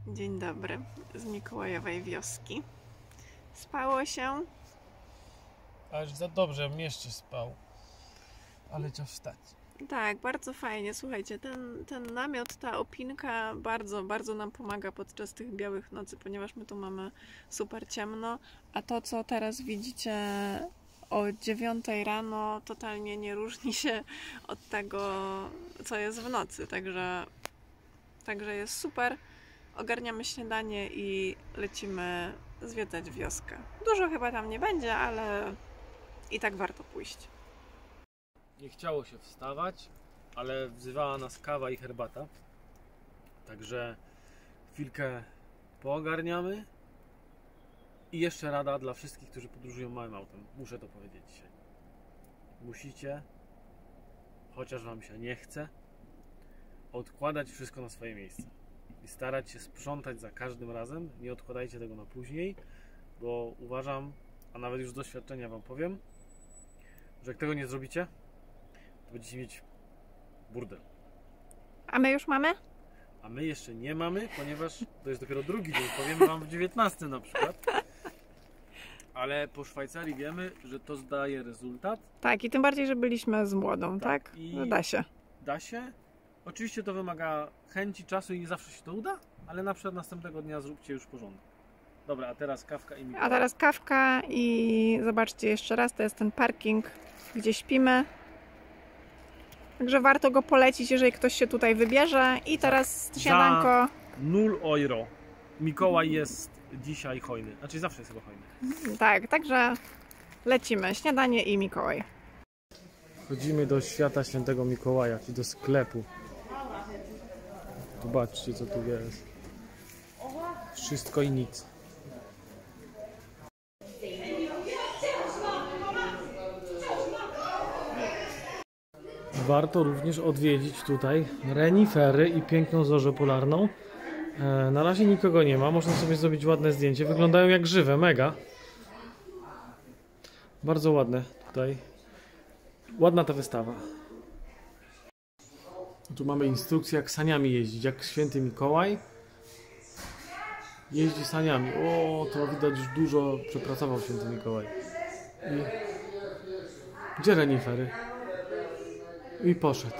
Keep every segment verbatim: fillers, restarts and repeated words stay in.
Dzień dobry z mikołajowej wioski. Spało się? Aż za dobrze, jeszcze spał. Ale trzeba wstać. Tak, bardzo fajnie. Słuchajcie, ten, ten namiot, ta opinka bardzo, bardzo nam pomaga podczas tych białych nocy, ponieważ my tu mamy super ciemno, a to, co teraz widzicie o dziewiątej rano, totalnie nie różni się od tego, co jest w nocy. Także, także jest super. Ogarniamy śniadanie i lecimy zwiedzać wioskę. Dużo chyba tam nie będzie, ale i tak warto pójść. Nie chciało się wstawać, ale wzywała nas kawa i herbata. Także chwilkę poogarniamy. I jeszcze rada dla wszystkich, którzy podróżują małym autem. Muszę to powiedzieć dzisiaj. Musicie, chociaż wam się nie chce, odkładać wszystko na swoje miejsce. I starać się sprzątać za każdym razem. Nie odkładajcie tego na później, bo uważam, a nawet już z doświadczenia wam powiem, że jak tego nie zrobicie, to będziecie mieć burdel. A my już mamy? A my jeszcze nie mamy, ponieważ to jest dopiero drugi dzień. Powiemy wam w dziewiętnastym na przykład. Ale po Szwajcarii wiemy, że to zdaje rezultat. Tak, i tym bardziej, że byliśmy z młodą, tak? tak? I no da się. Da się. Oczywiście to wymaga chęci, czasu i nie zawsze się to uda, ale na przykład następnego dnia zróbcie już porządek. Dobra, a teraz kawka i Mikołaj. A teraz kawka i zobaczcie jeszcze raz, to jest ten parking, gdzie śpimy. Także warto go polecić, jeżeli ktoś się tutaj wybierze. I teraz Za śniadanko. nul euro. Mikołaj jest dzisiaj hojny. Znaczy zawsze jest chyba hojny. Tak, także lecimy. Śniadanie i Mikołaj. Wchodzimy do świata świętego Mikołaja, czyli do sklepu. Zobaczcie, co tu jest. Wszystko i nic. Warto również odwiedzić tutaj renifery i piękną zorzę polarną. E, na razie nikogo nie ma, można sobie zrobić ładne zdjęcie. Wyglądają jak żywe, mega. Bardzo ładne tutaj. Ładna ta wystawa. Tu mamy instrukcję, jak saniami jeździć, jak święty Mikołaj jeździ saniami. O, to widać, już dużo przepracował święty Mikołaj. I... Gdzie renifery? I poszedł.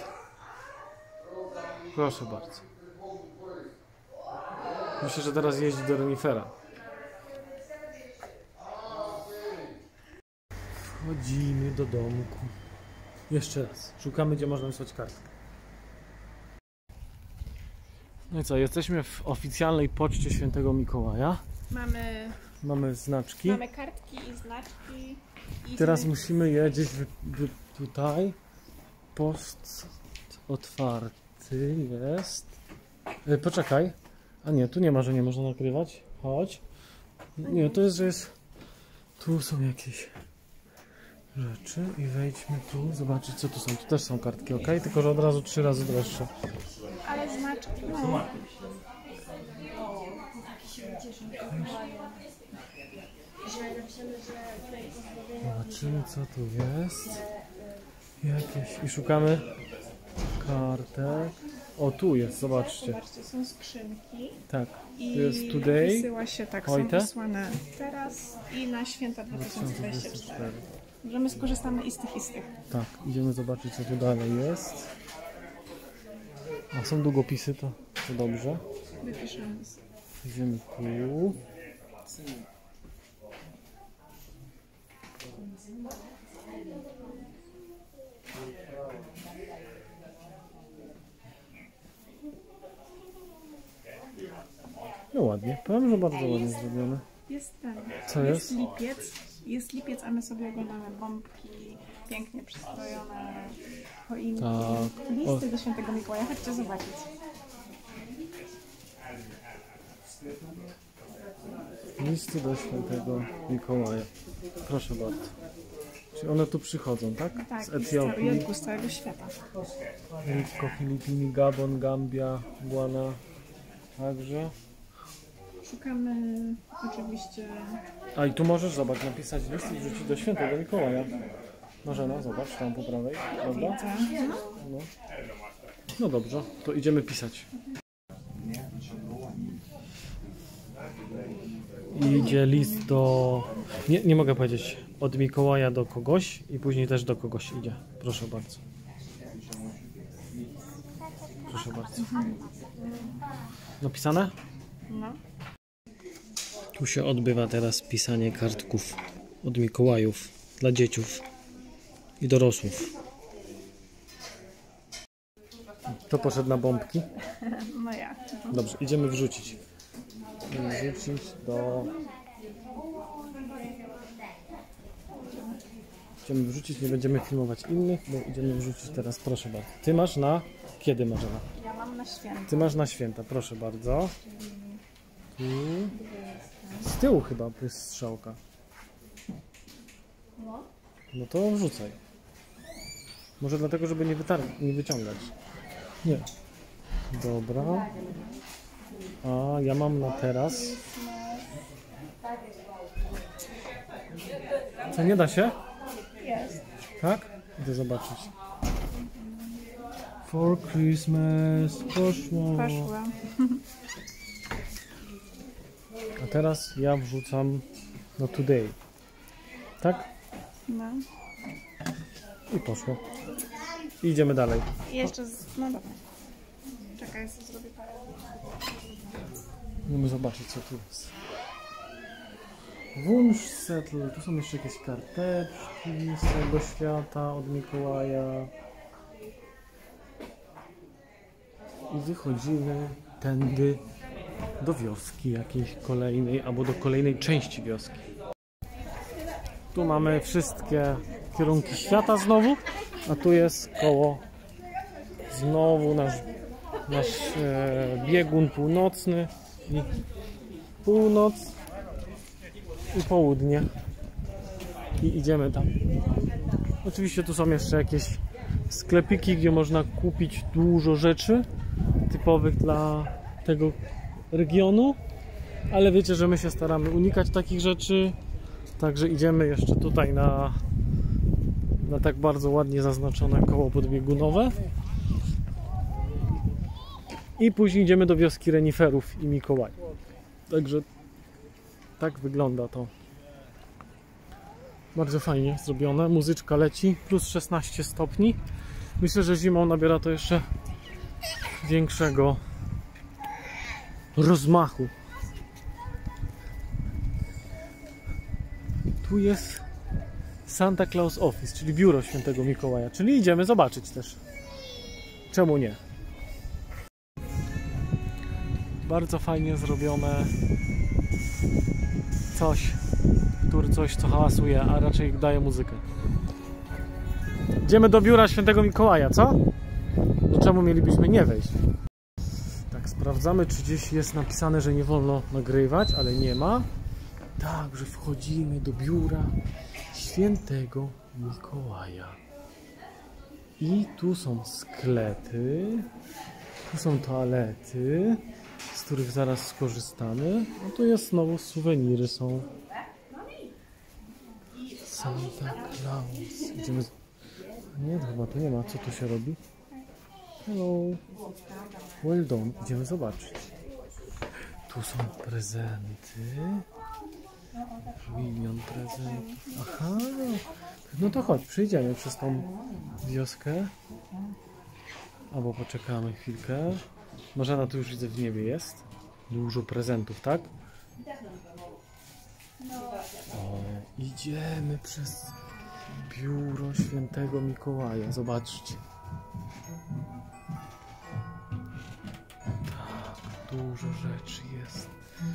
Proszę bardzo. Myślę, że teraz jeździ do renifera. Wchodzimy do domku. Jeszcze raz. Szukamy, gdzie można wysłać kartkę. No i co, jesteśmy w oficjalnej poczcie świętego Mikołaja. Mamy, Mamy znaczki. mamy kartki i znaczki. I Teraz musimy je gdzieś wy, wy, tutaj. Post otwarty jest. E, poczekaj. A nie, tu nie ma, że nie można nakrywać. Chodź. Nie, to jest, że jest... Tu są jakieś rzeczy i wejdźmy tu, zobaczyć, co tu są. Tu też są kartki, ok? Tylko że od razu trzy razy droższe. Ale znaczki. No. Zobaczymy, co tu jest. Jakieś... I szukamy kartek. O, tu jest, zobaczcie. Zobaczcie, są skrzynki. Tak, I tu jest today. wysyła się, tak, są Hojte? wysłane teraz i na święta dwa tysiące dwudzieste czwarte. Że my skorzystamy i z tych, i z tych. Tak, idziemy zobaczyć, co tu dalej jest. A są długopisy, to, to dobrze. Wypiszemy. Idziemy tu. No ładnie, powiem, że bardzo ładnie zrobione. Jest ten. Co jest? jest? lipiec. Jest lipiec, a my sobie oglądamy bombki, pięknie przystrojone choinki. Tak. Listy do świętego Mikołaja. Chodźcie zobaczyć. Listy do świętego Mikołaja. Proszę bardzo. Czyli one tu przychodzą, tak? Tak, z i z, Etiopii. całego, z całego świata. Erytko, Filipiny, Gabon, Gambia, Guana. Także. Szukamy oczywiście... A i tu możesz, zobacz, napisać list i wrzucić do świętego Mikołaja. Marzena, zobacz, tam po prawej, prawda? No. No dobrze, to idziemy pisać. Idzie list do... Nie, nie mogę powiedzieć. Od Mikołaja do kogoś i później też do kogoś idzie. Proszę bardzo. Proszę bardzo. Napisane? No. Tu się odbywa teraz pisanie kartków od Mikołajów dla dzieciów i dorosłych. To poszedł na bombki. No ja. Dobrze, idziemy wrzucić. Idziemy wrzucić do... Idziemy wrzucić, nie będziemy filmować innych, bo idziemy wrzucić teraz, proszę bardzo. Ty masz na... Kiedy, Marzena? Ja mam na święta. Ty masz na święta, proszę bardzo. Tu. Z tyłu chyba jest strzałka. No to wrzucaj. Może dlatego, żeby nie, wytar- nie wyciągać. Nie. Dobra. A ja mam na teraz. Co, nie da się? Jest. Tak? Idę zobaczyć. For Christmas. Poszło. Poszła. A teraz ja wrzucam no today. Tak? No. I poszło. I idziemy dalej. I jeszcze z... No dobra. Czekaj, ja sobie zrobię parę. Musimy zobaczyć, co tu jest. Wunsch settle. Tu są jeszcze jakieś karteczki z całego świata od Mikołaja. I wychodzimy tędy do wioski jakiejś kolejnej, albo do kolejnej części wioski. Tu mamy wszystkie kierunki świata znowu, a tu jest koło znowu nasz, nasz e, biegun północny i północ i południe i idziemy tam. Oczywiście tu są jeszcze jakieś sklepiki, gdzie można kupić dużo rzeczy typowych dla tego regionu, ale wiecie, że my się staramy unikać takich rzeczy, także idziemy jeszcze tutaj na, na tak bardzo ładnie zaznaczone koło podbiegunowe i później idziemy do wioski reniferów i Mikołajów. Także tak wygląda to. Bardzo fajnie zrobione, muzyczka leci, plus szesnaście stopni. Myślę, że zimą nabiera to jeszcze większego rozmachu. Tu jest Santa Claus Office, czyli biuro świętego Mikołaja, czyli idziemy zobaczyć też. Czemu nie? Bardzo fajnie zrobione coś, który coś co hałasuje, a raczej daje muzykę. Idziemy do biura świętego Mikołaja, co? No czemu mielibyśmy nie wejść? Tak, sprawdzamy, czy gdzieś jest napisane, że nie wolno nagrywać, ale nie ma. Także wchodzimy do biura świętego Mikołaja. I tu są sklepy, tu są toalety, z których zaraz skorzystamy. No tu jest znowu suweniry są. Santa Claus. Idziemy z... Nie, to chyba tu nie ma. Co tu się robi? Hello. Well done. Idziemy zobaczyć. Tu są prezenty. Milion prezentów. Aha. No to chodź, przyjdziemy przez tą wioskę. Albo poczekamy chwilkę. Marzena tu już widzę w niebie jest. Dużo prezentów, tak? O, idziemy przez biuro świętego Mikołaja. Zobaczcie. Tak, dużo rzeczy jest.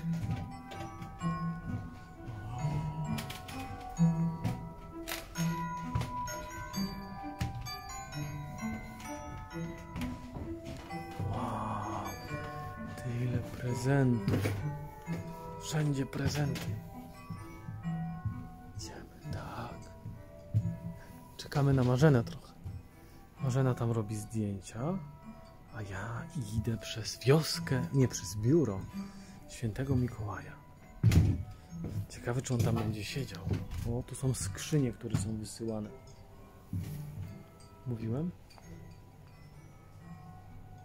Wow, tyle prezentów. Wszędzie prezenty. Idziemy, tak. Czekamy na Marzenę trochę. Marzena tam robi zdjęcia, a ja idę przez wioskę, nie przez biuro świętego Mikołaja. Ciekawe, czy on tam będzie siedział. O, tu są skrzynie, które są wysyłane. Mówiłem?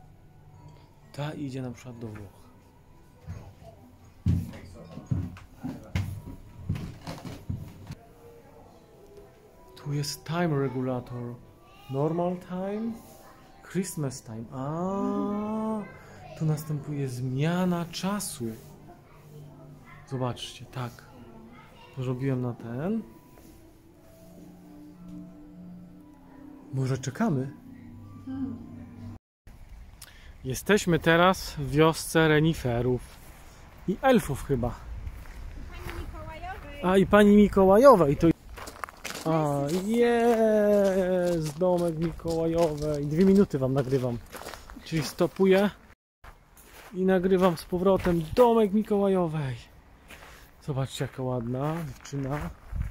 Ta idzie na przykład do Włoch. Tu jest time regulator. Normal time, Christmas time. A, tu następuje zmiana czasu. Zobaczcie, tak. Zrobiłem na ten. Może czekamy? Jesteśmy teraz w wiosce reniferów i elfów chyba. Pani Mikołajowej. A i pani Mikołajowej to. A jest domek Mikołajowej. Dwie minuty wam nagrywam. Czyli stopuję i nagrywam z powrotem domek Mikołajowej. Zobaczcie jaka ładna dziewczyna.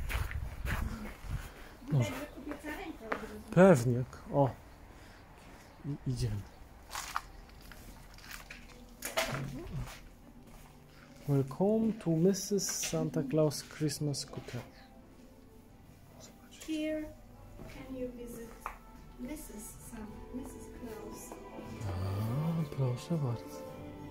No. Pewnie. O. I idziemy. Welcome to missus Santa Claus Christmas Cottage. Here can you visit missus Sam, missus Claus. A, proszę bardzo.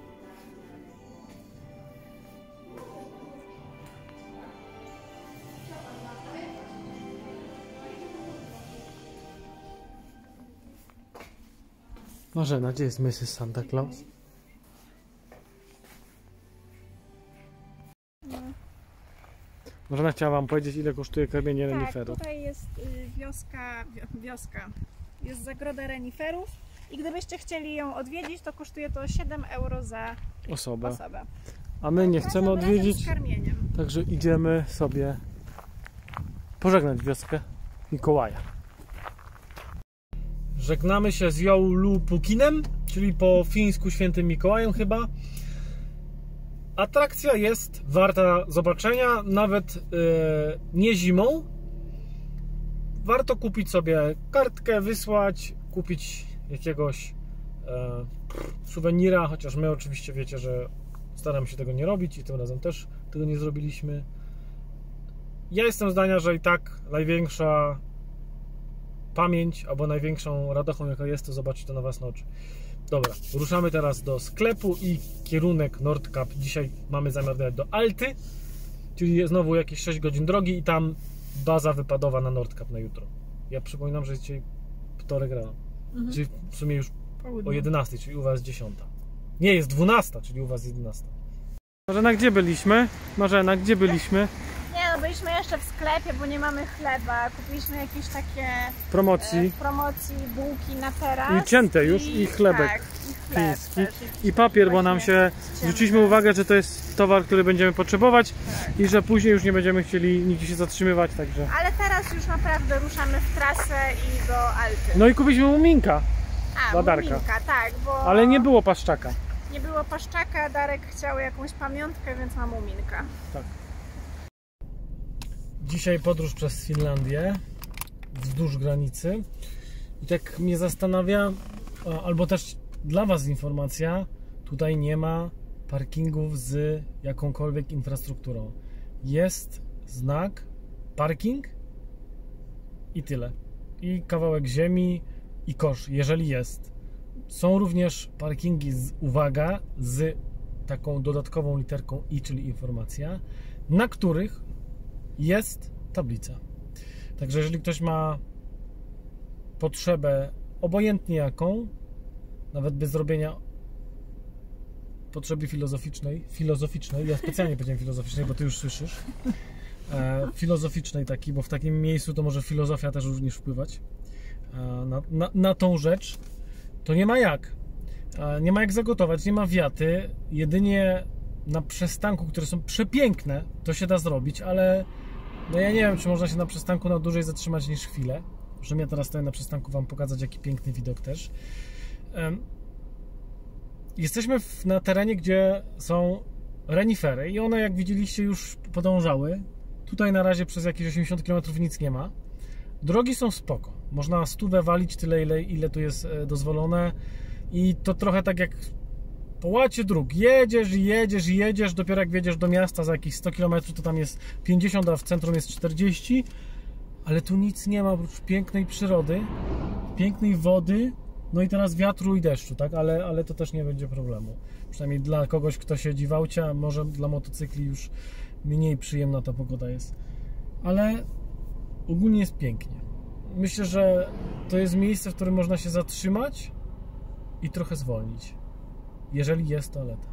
Marzena, gdzie jest missus Santa Claus? Marzena chciała wam powiedzieć, ile kosztuje karmienie Tak, reniferów. tutaj jest y, wioska, wio- wioska, jest zagroda reniferów i gdybyście chcieli ją odwiedzić, to kosztuje to siedem euro za Osobę. osobę. A my nie chcemy Razem- razem odwiedzić, z karmieniem. także idziemy sobie pożegnać wioskę Mikołaja. Żegnamy się z Joulupukinem, czyli po fińsku świętym Mikołajem chyba. Atrakcja jest warta zobaczenia, nawet yy, nie zimą. Warto kupić sobie kartkę, wysłać, kupić jakiegoś e, suwenira, chociaż my oczywiście wiecie, że staram się tego nie robić i tym razem też tego nie zrobiliśmy. Ja jestem zdania, że i tak największa pamięć albo największą radochą jaka jest, to zobaczyć to na własne oczy. Dobra, ruszamy teraz do sklepu i kierunek Nordkap. Dzisiaj mamy zamiar dojechać do Alty, czyli znowu jakieś sześć godzin drogi i tam baza wypadowa na Nordkap na jutro. Ja przypominam, że jest dzisiaj wtorek rano. Mhm. Czyli w sumie już Południe. o jedenastej, czyli u was dziesiąta. Nie, jest dwunasta, czyli u was jedenasta. Marzena, gdzie byliśmy? Marzena, gdzie byliśmy? Nie no, byliśmy jeszcze w sklepie, bo nie mamy chleba. Kupiliśmy jakieś takie Promocji. e, w promocji bułki na teraz. I cięte już, i chlebek tak, i chleb chiński. też, I papier, bo nam się zwróciliśmy uwagę, że to jest towar, który będziemy potrzebować Tak. i że później już nie będziemy chcieli nigdzie się zatrzymywać, także. Ale teraz już naprawdę ruszamy w trasę i do Alty. No i kupiliśmy muminka, A, Badarka. muminka, tak, bo ale nie było paszczaka. nie było paszczaka, Darek chciał jakąś pamiątkę, więc ma muminka. Tak. Dzisiaj podróż przez Finlandię wzdłuż granicy i tak mnie zastanawia, albo też dla was informacja, tutaj nie ma parkingów z jakąkolwiek infrastrukturą. Jest znak parking i tyle. I kawałek ziemi i kosz, jeżeli jest. Są również parkingi z, uwaga, z taką dodatkową literką i, czyli informacja, na których jest tablica. Także jeżeli ktoś ma potrzebę, obojętnie jaką, nawet bez zrobienia potrzeby filozoficznej, filozoficznej, ja specjalnie powiedziałem filozoficznej, bo ty już słyszysz, e, filozoficznej takiej, bo w takim miejscu to może filozofia też również wpływać e, na, na, na tą rzecz, to nie ma jak. E, nie ma jak zagotować, nie ma wiaty, jedynie na przystanku, które są przepiękne, to się da zrobić, ale no ja nie wiem, czy można się na przystanku na dłużej zatrzymać niż chwilę. Że ja teraz stoję na przystanku wam pokazać, jaki piękny widok też. Jesteśmy w, na terenie, gdzie są renifery i one, jak widzieliście, już podążały. Tutaj na razie przez jakieś osiemdziesiąt kilometrów nic nie ma. Drogi są spoko. Można stówę walić tyle, ile, ile tu jest dozwolone i to trochę tak jak po łacie dróg. Jedziesz i jedziesz i jedziesz, dopiero jak wjedziesz do miasta za jakieś sto kilometrów, to tam jest pięćdziesiąt, a w centrum jest czterdzieści. Ale tu nic nie ma oprócz pięknej przyrody, pięknej wody, no i teraz wiatru i deszczu, tak? Ale, ale to też nie będzie problemu. Przynajmniej dla kogoś, kto siedzi w aucie, a może dla motocykli już mniej przyjemna ta pogoda jest. Ale ogólnie jest pięknie. Myślę, że to jest miejsce, w którym można się zatrzymać i trochę zwolnić. Jeżeli jest toaleta.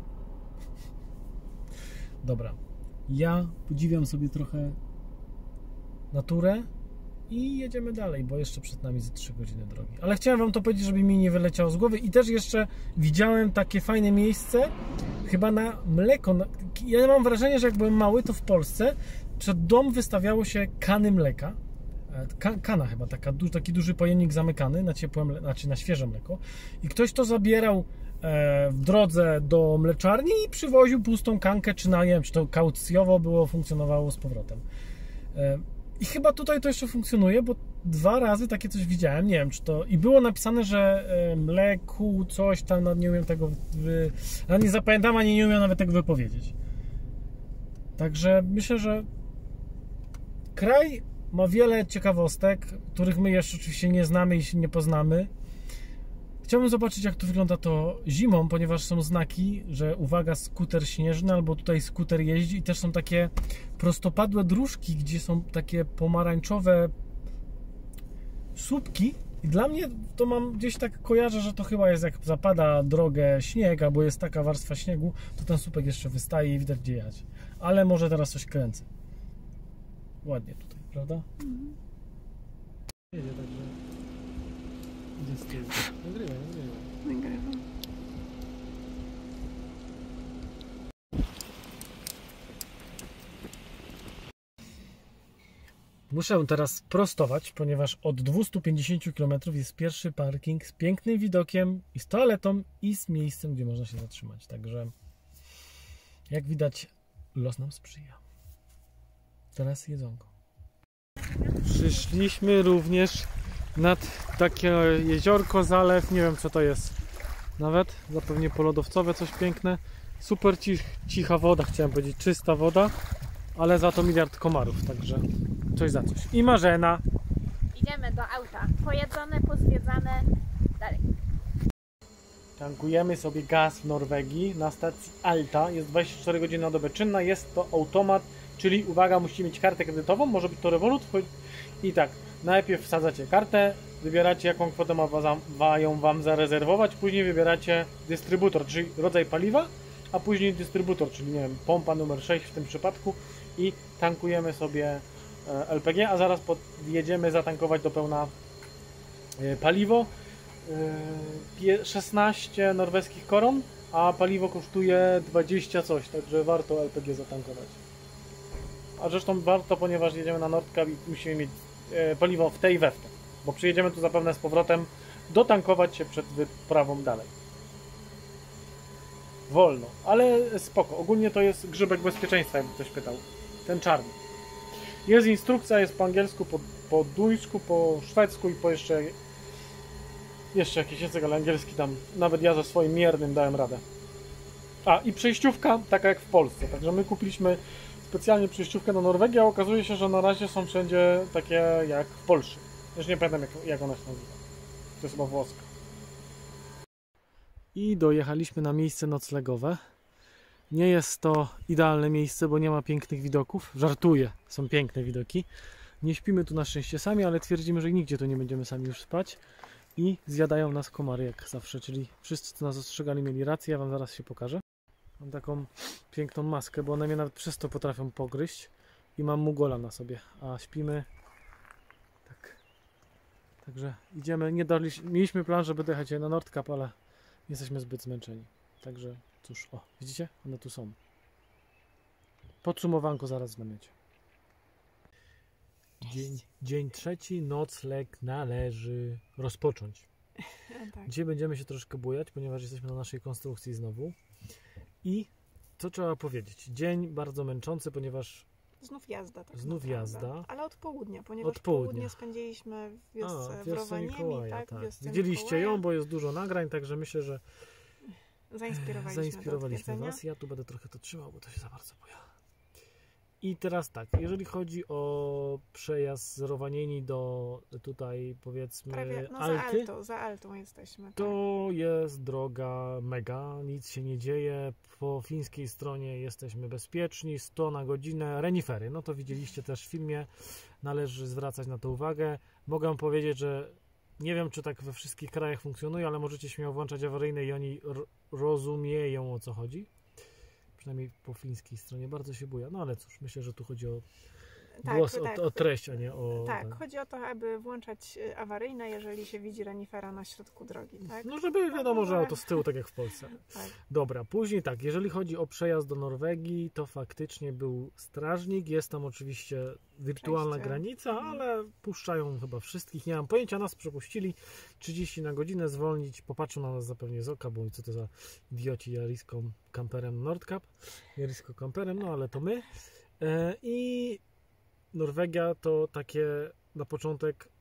Dobra. Ja podziwiam sobie trochę naturę i jedziemy dalej, bo jeszcze przed nami ze trzy godziny drogi. Ale chciałem wam to powiedzieć, żeby mi nie wyleciało z głowy. I też jeszcze widziałem takie fajne miejsce, chyba na mleko. Ja mam wrażenie, że jak byłem mały, to w Polsce przed dom wystawiało się kany mleka. Kana chyba, taka, taki duży pojemnik zamykany na ciepłe, znaczy na świeże mleko. I ktoś to zabierał w drodze do mleczarni i przywoził pustą kankę, czy na, nie wiem, czy to kaucjowo było, funkcjonowało z powrotem. I chyba tutaj to jeszcze funkcjonuje, bo dwa razy takie coś widziałem, nie wiem, czy to... I było napisane, że mleku, coś tam, no nie umiem tego... Wy... Ja nie zapamiętam, ani nie umiem nawet tego wypowiedzieć. Także myślę, że kraj ma wiele ciekawostek, których my jeszcze oczywiście nie znamy i się nie poznamy. Chciałbym zobaczyć, jak to wygląda to zimą, ponieważ są znaki, że uwaga, skuter śnieżny, albo tutaj skuter jeździ i też są takie prostopadłe dróżki, gdzie są takie pomarańczowe słupki i dla mnie to mam gdzieś tak kojarzę, że to chyba jest jak zapada drogę śnieg, albo jest taka warstwa śniegu, to ten słupek jeszcze wystaje i widać, gdzie jechać. Ale może teraz coś kręcę. Ładnie tutaj, prawda? Mhm. Jedzie, także... Idzie z tyłu. Nagrywaj, nagrywaj. Nagrywam. Muszę teraz prostować, ponieważ od dwustu pięćdziesięciu kilometrów jest pierwszy parking z pięknym widokiem i z toaletą i z miejscem, gdzie można się zatrzymać. Także jak widać, los nam sprzyja. Teraz jedzonko. Przyszliśmy również nad takie jeziorko, zalew, nie wiem co to jest nawet, zapewne polodowcowe, coś piękne. Super cich, cicha woda, chciałem powiedzieć, czysta woda, ale za to miliard komarów, także coś za coś. I Marzena. Idziemy do auta, pojedzone, pozwiedzane, dalej. Tankujemy sobie gaz w Norwegii na stacji Alta, jest dwadzieścia cztery godziny na dobę czynna, jest to automat, czyli uwaga, musicie mieć kartę kredytową, może być to Revolut i tak, najpierw wsadzacie kartę, wybieracie jaką kwotę mają wam zarezerwować, później wybieracie dystrybutor, czyli rodzaj paliwa, a później dystrybutor, czyli nie wiem, pompa numer sześć w tym przypadku i tankujemy sobie L P G, a zaraz jedziemy zatankować do pełna paliwo. szesnaście norweskich koron, a paliwo kosztuje dwadzieścia coś, także warto L P G zatankować. A zresztą warto, ponieważ jedziemy na Nordkap i musimy mieć paliwo w tej i we w te, bo przyjedziemy tu zapewne z powrotem dotankować się przed wyprawą dalej. Wolno, ale spoko. Ogólnie to jest grzybek bezpieczeństwa, jakby ktoś pytał. Ten czarny. Jest instrukcja, jest po angielsku, po, po duńsku, po szwedzku i po jeszcze jeszcze jakiś język, ale angielski tam nawet ja ze swoim miernym dałem radę. A i przejściówka taka jak w Polsce, także my kupiliśmy specjalnie przejściówkę do Norwegii, a okazuje się, że na razie są wszędzie takie jak w Polsce. Już nie pamiętam jak, jak ona się nazywa. To jest chyba włoska. I dojechaliśmy na miejsce noclegowe. Nie jest to idealne miejsce, bo nie ma pięknych widoków. Żartuję, są piękne widoki. Nie śpimy tu na szczęście sami, ale twierdzimy, że nigdzie tu nie będziemy sami już spać. I zjadają nas komary jak zawsze, czyli wszyscy, co nas ostrzegali, mieli rację. Ja wam zaraz się pokażę. Mam taką piękną maskę, bo one mnie nawet przez to potrafią pogryźć. I mam mugola na sobie, a śpimy tak. Także idziemy, nie daliśmy, mieliśmy plan, żeby dojechać na Nordkap, ale jesteśmy zbyt zmęczeni. Także cóż, o, widzicie? One tu są. Podsumowanko zaraz w namiocie. Dzień, dzień trzeci, nocleg należy rozpocząć. Tak. Dzisiaj będziemy się troszkę bujać, ponieważ jesteśmy na naszej konstrukcji znowu. I co trzeba powiedzieć? Dzień bardzo męczący, ponieważ Znów jazda. Tak Znów naprawdę. jazda. Ale od południa, ponieważ od południa. południe spędziliśmy w wiosce A, w wiosce Rowaniemi, Mikołaja, tak? tak. Wiosce Widzieliście Mikołaja. ją, bo jest dużo nagrań, także myślę, że Zainspirowaliśmy, zainspirowaliśmy do Was. Ja tu będę trochę to trzymał, bo to się za bardzo boję. I teraz tak, jeżeli chodzi o przejazd z Rovaniemi do tutaj powiedzmy Prawie, no Alty, za Altą, za Altą jesteśmy. to jest droga mega, nic się nie dzieje. Po fińskiej stronie jesteśmy bezpieczni, sto na godzinę, renifery, no to widzieliście też w filmie, należy zwracać na to uwagę. Mogę powiedzieć, że nie wiem, czy tak we wszystkich krajach funkcjonuje, ale możecie śmiało włączać awaryjne i oni rozumieją, o co chodzi. Przynajmniej po fińskiej stronie bardzo się buja. No ale cóż, myślę, że tu chodzi o Tak, głos, tak. o, o treść, a nie o... Tak, ten- chodzi o to, aby włączać y, awaryjne, jeżeli się widzi renifera na środku drogi, tak? No żeby wiadomo, że auto z tyłu, tak jak w Polsce. Tak. Dobra, później tak, jeżeli chodzi o przejazd do Norwegii, to faktycznie był strażnik, jest tam oczywiście wirtualna Przejście. granica, Mhm. ale puszczają chyba wszystkich, nie mam pojęcia, nas przepuścili trzydzieści na godzinę, zwolnić, popatrzą na nas zapewnie z oka, bo co to za idioci jariską kamperem Nordkap, jarisko kamperem, no ale to my. E, I Norwegia to takie na początek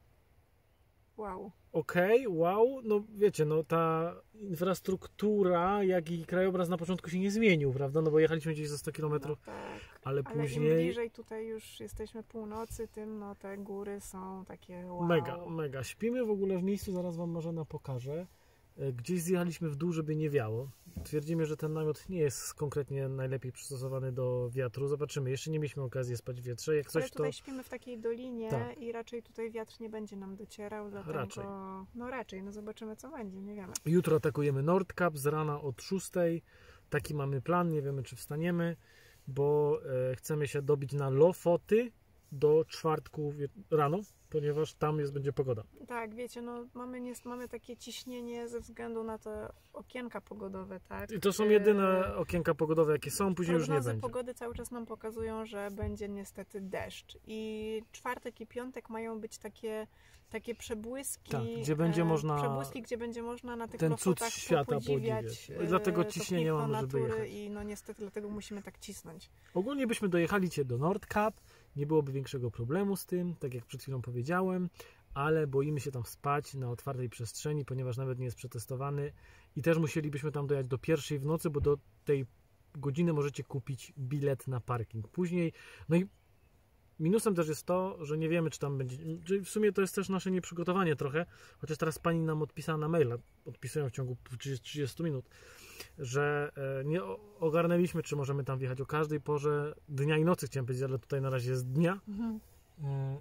Wow. okej, wow, no wiecie, no ta infrastruktura, jak i krajobraz na początku się nie zmienił, prawda, no bo jechaliśmy gdzieś za sto No kilometrów, tak. ale Ale im później bliżej tutaj już jesteśmy północy, tym no te góry są takie wow. mega, mega. Śpimy w ogóle w miejscu, zaraz Wam Marzena pokażę, E, gdzieś zjechaliśmy w dół, żeby nie wiało. Twierdzimy, że ten namiot nie jest konkretnie najlepiej przystosowany do wiatru, zobaczymy, jeszcze nie mieliśmy okazji spać w wietrze, jak Ale coś to... tutaj śpimy w takiej dolinie Tak. i raczej tutaj wiatr nie będzie nam docierał, dlatego... Raczej. No raczej, no zobaczymy co będzie, nie wiemy. Jutro atakujemy Nordkap z rana od szóstej. Taki mamy plan, nie wiemy czy wstaniemy, bo e, chcemy się dobić na Lofoty do czwartku wie- rano, ponieważ tam jest będzie pogoda. Tak, wiecie, no mamy, nie, mamy takie ciśnienie ze względu na te okienka pogodowe, tak? I to są E, jedyne okienka pogodowe jakie są, później już nie Prognozy będzie. pogody cały czas nam pokazują, że będzie niestety deszcz. I czwartek i piątek mają być takie, takie przebłyski. Tak, gdzie będzie e, można Przebłyski, gdzie będzie można na tych ten cud lofotach świata podziwiać. podziwiać. I dlatego e, to ciśnienie piękno mamy, żeby natury jechać. I no niestety dlatego musimy tak cisnąć. Ogólnie byśmy dojechali cię do Nordkap, nie byłoby większego problemu z tym, tak jak przed chwilą powiedziałem, ale boimy się tam spać na otwartej przestrzeni, ponieważ nawet nie jest przetestowany i też musielibyśmy tam dojechać do pierwszej w nocy, bo do tej godziny możecie kupić bilet na parking. Później, no i minusem też jest to, że nie wiemy, czy tam będzie, czyli w sumie to jest też nasze nieprzygotowanie trochę, chociaż teraz pani nam odpisała na maila, odpisują w ciągu trzydziestu minut, że e, nie o- ogarnęliśmy, czy możemy tam wjechać o każdej porze dnia i nocy, chciałem powiedzieć, ale tutaj na razie jest dnia. E,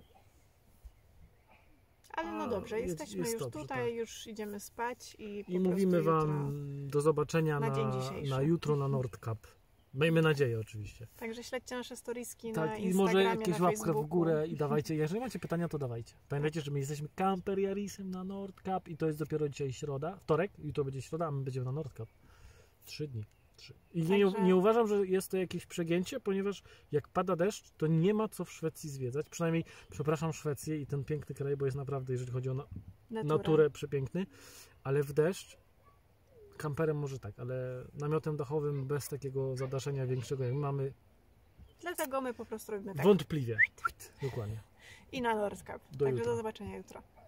Ale no A, dobrze, jest- jesteśmy jest już dobrze, tutaj, tak. już idziemy spać i po I prostu mówimy jutro... Wam do zobaczenia na na, dzień dzisiejszy. na jutro na Nordkap. Miejmy nadzieję oczywiście. Także śledźcie nasze storieski na Tak, i Instagramie, może jakieś na łapkę w Facebooku. górę i dawajcie. Jeżeli macie pytania, to dawajcie. Pamiętajcie, że my jesteśmy Camper Yarisem na Nordkap i to jest dopiero dzisiaj środa, wtorek, jutro będzie środa, a my będziemy na Nordkap. Trzy dni. Trzy. I nie, Także- nie uważam, że jest to jakieś przegięcie, ponieważ jak pada deszcz, to nie ma co w Szwecji zwiedzać. Przynajmniej, przepraszam Szwecję i ten piękny kraj, bo jest naprawdę, jeżeli chodzi o na, Natura. naturę, przepiękny, ale w deszcz kamperem może tak, ale namiotem dachowym bez takiego zadaszenia większego jak mamy, Dlatego my po prostu robimy tak. wątpliwie. Dokładnie. I na Nordkap. Do Także jutra. do zobaczenia jutro.